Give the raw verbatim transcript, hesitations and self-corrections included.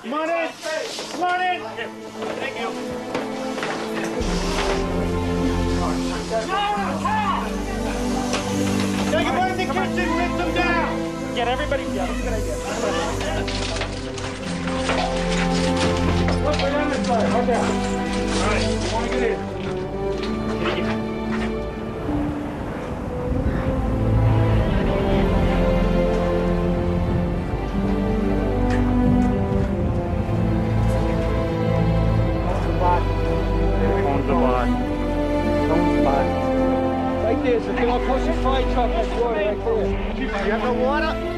Come on in. Come on in. Thank you. Take a break in the kitchen, rinse them down. Get everybody. Yeah, that's a good idea. Look, right on this side. Right down. All right, you want to get in. Get in. Right there, so if you want to push a fire truck, that's water right there. You have no water?